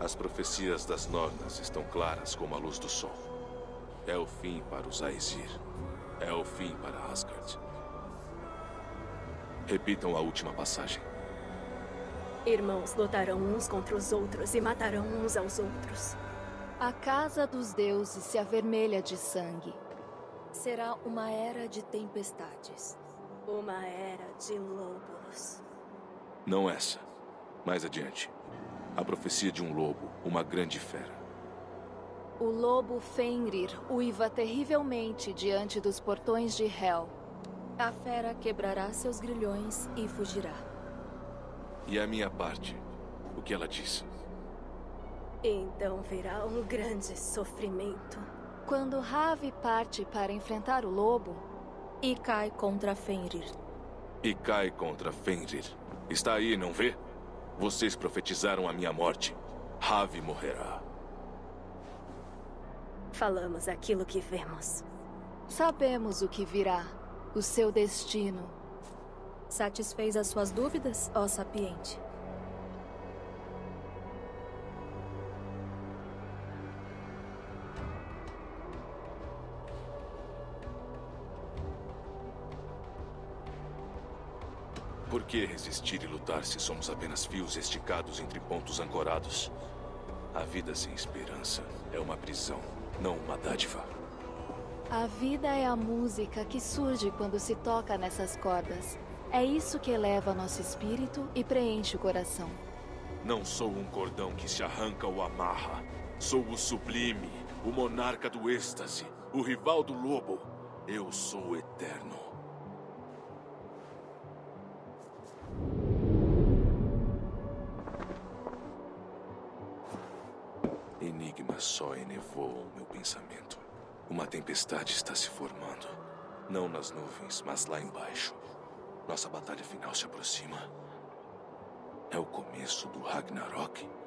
As profecias das Nornas estão claras como a luz do sol. É o fim para os Aesir. É o fim para Asgard. Repitam a última passagem. Irmãos lutarão uns contra os outros e matarão uns aos outros. A casa dos deuses se avermelha de sangue. Será uma era de tempestades. Uma era de lobos. Não essa. Mais adiante. A profecia de um lobo, uma grande fera. O lobo Fenrir uiva terrivelmente diante dos portões de Hel. A fera quebrará seus grilhões e fugirá. E a minha parte? O que ela disse? Então virá um grande sofrimento. Quando Ravi parte para enfrentar o lobo... E cai contra Fenrir. E cai contra Fenrir. Está aí, não vê? Vocês profetizaram a minha morte. Ravi morrerá. Falamos aquilo que vemos. Sabemos o que virá. O seu destino. Satisfez as suas dúvidas, ó sapiente? Por que resistir e lutar se somos apenas fios esticados entre pontos ancorados? A vida sem esperança é uma prisão, não uma dádiva. A vida é a música que surge quando se toca nessas cordas. É isso que eleva nosso espírito e preenche o coração. Não sou um cordão que se arranca ou amarra. Sou o sublime, o monarca do êxtase, o rival do lobo. Eu sou o eterno. Enigma só enevoam meu pensamento. Uma tempestade está se formando. Não nas nuvens, mas lá embaixo. Nossa batalha final se aproxima. É o começo do Ragnarok.